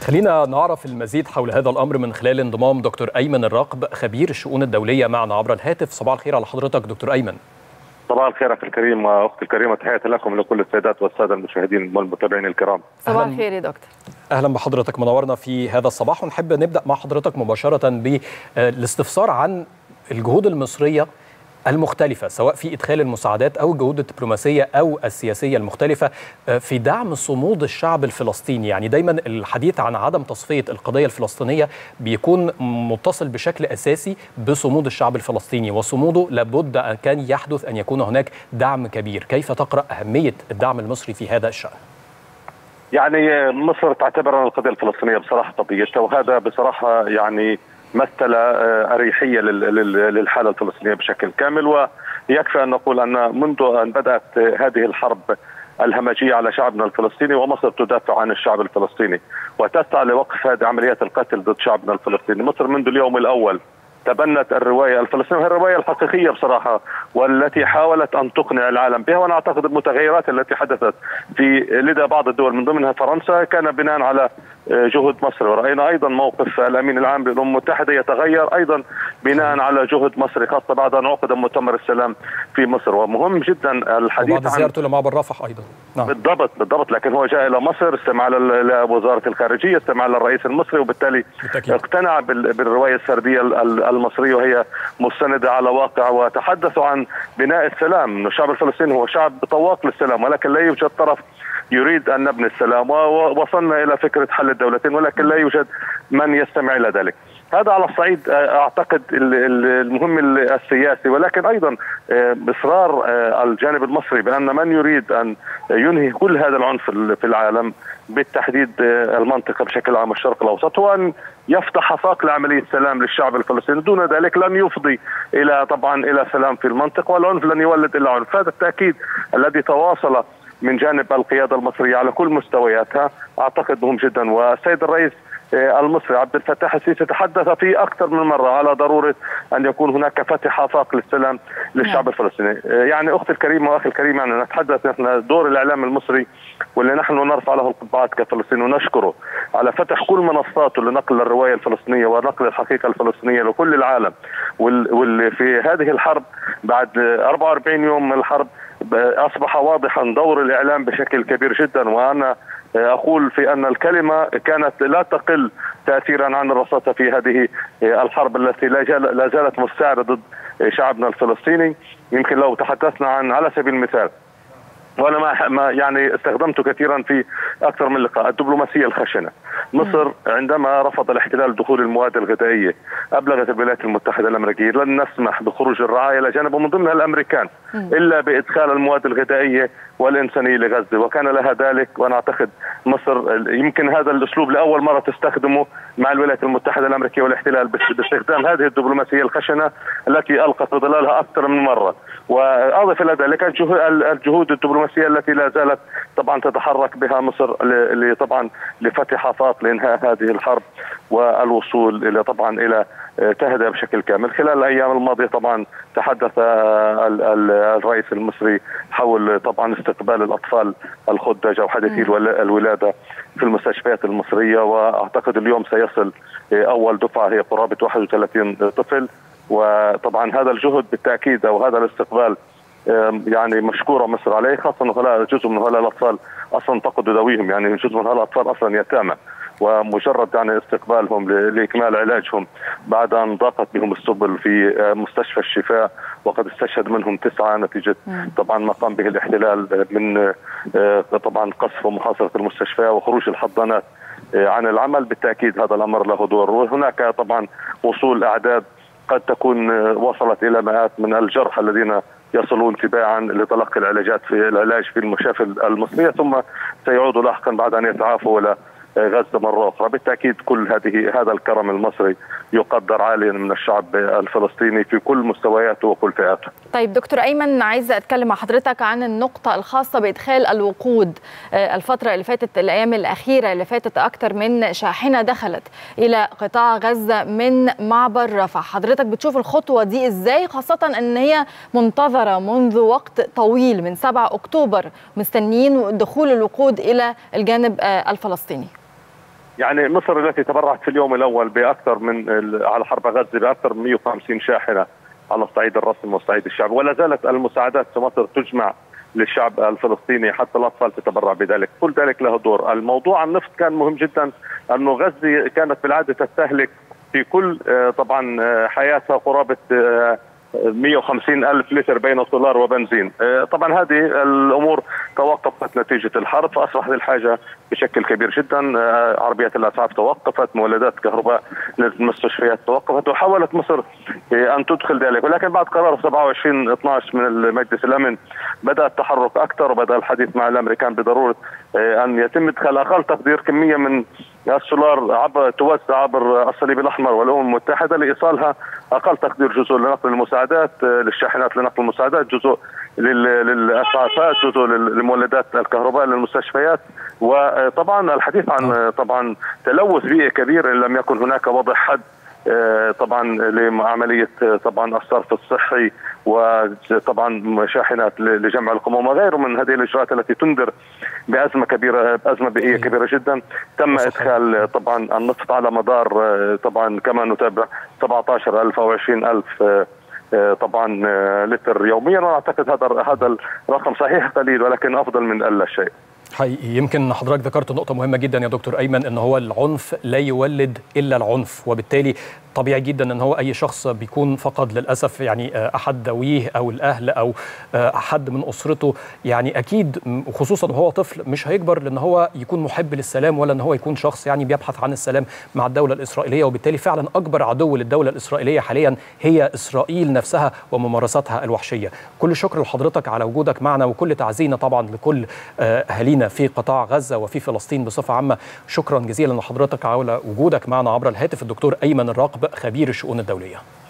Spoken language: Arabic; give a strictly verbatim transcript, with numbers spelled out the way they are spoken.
خلينا نعرف المزيد حول هذا الأمر من خلال انضمام دكتور أيمن الراقب خبير الشؤون الدولية معنا عبر الهاتف. صباح الخير على حضرتك دكتور أيمن. صباح الخير أخي الكريم وأختي الكريمة، تحياتي لكم ولكل السيدات والسادة المشاهدين والمتابعين الكرام. صباح الخير يا دكتور. أهلا بحضرتك، منورنا في هذا الصباح، ونحب نبدأ مع حضرتك مباشرة بالاستفسار عن الجهود المصرية المختلفة سواء في إدخال المساعدات أو الجهود الدبلوماسية أو السياسية المختلفة في دعم صمود الشعب الفلسطيني. يعني دايما الحديث عن عدم تصفية القضية الفلسطينية بيكون متصل بشكل أساسي بصمود الشعب الفلسطيني، وصموده لابد أن كان يحدث أن يكون هناك دعم كبير. كيف تقرأ أهمية الدعم المصري في هذا الشأن؟ يعني مصر تعتبر القضية الفلسطينية بصراحة قضيتها، وهذا بصراحة يعني مثل أريحية للحالة الفلسطينية بشكل كامل. ويكفي أن نقول أن منذ أن بدأت هذه الحرب الهمجية على شعبنا الفلسطيني ومصر تدافع عن الشعب الفلسطيني وتسعى لوقف هذه عمليات القتل ضد شعبنا الفلسطيني. مصر منذ اليوم الأول تبنت الرواية الفلسطينية، وهي الرواية الحقيقية بصراحة والتي حاولت أن تقنع العالم بها. وأنا أعتقد المتغيرات التي حدثت في لدى بعض الدول من ضمنها فرنسا كان بناء على جهود مصر، ورأينا أيضا موقف الأمين العام للأمم المتحدة يتغير أيضا بناء على جهود مصر، خاصة بعد أن عقد مؤتمر السلام في مصر. ومهم جدا الحديث عن زيارته لمعبر رفح أيضا. نعم. بالضبط بالضبط لكن هو جاء إلى مصر، استمع لوزارة الخارجية، استمع للرئيس المصري، وبالتالي بالتأكيد اقتنع بالرواية السردية المصرية وهي مستندة على واقع. وتحدثوا عن بناء السلام، الشعب الفلسطيني هو شعب طواق للسلام، ولكن لا يوجد طرف يريد أن نبني السلام، ووصلنا إلى فكرة حل الدولتين ولكن لا يوجد من يستمع إلى ذلك. هذا على الصعيد أعتقد المهم السياسي، ولكن أيضا إصرار الجانب المصري بأن من يريد أن ينهي كل هذا العنف في العالم بالتحديد المنطقة بشكل عام الشرق الأوسط هو أن يفتح آفاق لعملية سلام للشعب الفلسطيني. دون ذلك لن يفضي إلى طبعا إلى سلام في المنطقة، والعنف لن يولد إلا عنف. هذا التأكيد الذي تواصل من جانب القيادة المصرية على كل مستوياتها أعتقد مهم جدا. والسيد الرئيس المصري عبد الفتاح السيسي تحدث في أكثر من مرة على ضرورة أن يكون هناك فتح آفاق للسلام للشعب الفلسطيني. يعني أختي الكريمة وأخي الكريم، يعني نتحدث نحن دور الإعلام المصري واللي نحن نرفع له القبعات كفلسطين، ونشكره على فتح كل منصاته لنقل الرواية الفلسطينية ونقل الحقيقة الفلسطينية لكل العالم. واللي في هذه الحرب بعد أربعة وأربعين يوم من الحرب أصبح واضحا دور الإعلام بشكل كبير جدا. وأنا أقول في أن الكلمة كانت لا تقل تأثيرا عن الرصاصة في هذه الحرب التي لا زالت مستعرة ضد شعبنا الفلسطيني. يمكن لو تحدثنا عن على سبيل المثال، وانا ما ما يعني استخدمته كثيرا في اكثر من لقاء، الدبلوماسيه الخشنه. مصر عندما رفض الاحتلال دخول المواد الغذائيه ابلغت الولايات المتحده الامريكيه لن نسمح بخروج الرعايه الى جانب ومن ضمنها الامريكان الا بادخال المواد الغذائيه والانسانيه لغزه، وكان لها ذلك. وانا اعتقد مصر يمكن هذا الاسلوب لاول مره تستخدمه مع الولايات المتحده الامريكيه والاحتلال باستخدام هذه الدبلوماسيه الخشنه التي القت بظلالها اكثر من مره. واضف الى ذلك الجهود الدبلوماسيه التي لا زالت طبعا تتحرك بها مصر طبعا لفتح آفاق لانهاء هذه الحرب والوصول الى طبعا الى تهدئه بشكل كامل. خلال الايام الماضيه طبعا تحدث الرئيس المصري حول طبعا استقبال الاطفال الخدج او حديثي الولاده في المستشفيات المصريه، واعتقد اليوم سيصل اول دفعه هي قرابه واحد وثلاثين طفل. وطبعا هذا الجهد بالتاكيد او هذا الاستقبال يعني مشكوره مصر عليه، خاصه انه هؤلاء جزء من هؤلاء الاطفال اصلا فقدوا ذويهم، يعني جزء من هؤلاء الاطفال اصلا يتامى، ومجرد يعني استقبالهم لاكمال علاجهم بعد ان ضاقت بهم السبل في مستشفى الشفاء وقد استشهد منهم تسعه نتيجه طبعا ما قام به الاحتلال من طبعا قصف ومحاصره المستشفى وخروج الحضانات عن العمل. بالتاكيد هذا الامر له دور. وهناك طبعا وصول اعداد قد تكون وصلت الى مئات من الجرحى الذين يصلون تباعا لتلقي العلاجات في العلاج في المشافي المصريه، ثم سيعودوا لاحقا بعد ان يتعافوا الى غزه مره اخرى. بالتاكيد كل هذه هذا الكرم المصري يقدر عاليا من الشعب الفلسطيني في كل مستوياته وكل فئاته. طيب دكتور ايمن، عايزه اتكلم مع حضرتك عن النقطه الخاصه بادخال الوقود. الفتره اللي فاتت، الايام الاخيره اللي فاتت، اكثر من شاحنه دخلت الى قطاع غزه من معبر رفح. حضرتك بتشوف الخطوه دي ازاي، خاصه ان هي منتظره منذ وقت طويل من سبعة أكتوبر، مستنيين دخول الوقود الى الجانب الفلسطيني؟ يعني مصر التي تبرعت في اليوم الاول باكثر من على حرب غزه باكثر من مئة وخمسين شاحنه على الصعيد الرسمي والصعيد الشعبي، ولا زالت المساعدات في مصر تجمع للشعب الفلسطيني حتى الاطفال تتبرع بذلك، كل ذلك له دور. الموضوع النفط كان مهم جدا، انه غزه كانت بالعاده تستهلك في كل طبعا حياتها قرابه مئة وخمسين ألف لتر بين سولار وبنزين. طبعا هذه الأمور توقفت نتيجة الحرب، فأصبحت الحاجة بشكل كبير جدا. عربيات الأسعاف توقفت، مولدات كهرباء للمستشفيات توقفت، وحاولت مصر أن تدخل ذلك، ولكن بعد قرار سبعة وعشرين اثني عشر من مجلس الأمن بدأ التحرك أكثر، وبدأ الحديث مع الأمريكان بضرورة أن يتم إدخال أقل تقدير كمية من السولار عبر توزع عبر الصليب الأحمر والأمم المتحدة لإيصالها أقل تقدير، جزء لنقل المساعدات للشاحنات لنقل المساعدات، جزء للإسعافات، جزء للمولدات الكهرباء للمستشفيات. وطبعا الحديث عن طبعا تلوث بيئي كبير إن لم يكن هناك وضع حد طبعا لعمليه طبعا الصرف الصحي، وطبعا شاحنات لجمع القمامه وغيره من هذه الاجراءات التي تنذر بازمه كبيره، ازمه بيئيه كبيره جدا. تم ادخال طبعا النفط على مدار طبعا كما نتابع سبعة عشر ألف او عشرين ألف طبعا لتر يوميا، واعتقد هذا هذا الرقم صحيح قليل ولكن افضل من الا شيء. حقيقي يمكن حضرتك ذكرت نقطة مهمة جدا يا دكتور أيمن، ان هو العنف لا يولد إلا العنف، وبالتالي طبيعي جدا ان هو اي شخص بيكون فقد للاسف يعني احد ذويه او الاهل او حد من اسرته، يعني اكيد وخصوصا وهو طفل مش هيكبر لان هو يكون محب للسلام، ولا ان هو يكون شخص يعني بيبحث عن السلام مع الدولة الإسرائيلية، وبالتالي فعلا اكبر عدو للدولة الإسرائيلية حاليا هي إسرائيل نفسها وممارساتها الوحشية. كل شكر لحضرتك على وجودك معنا، وكل تعزينا طبعا لكل اهالينا في قطاع غزة وفي فلسطين بصفة عامة. شكرا جزيلا لحضرتك على وجودك معنا عبر الهاتف الدكتور أيمن الراقب خبير الشؤون الدولية.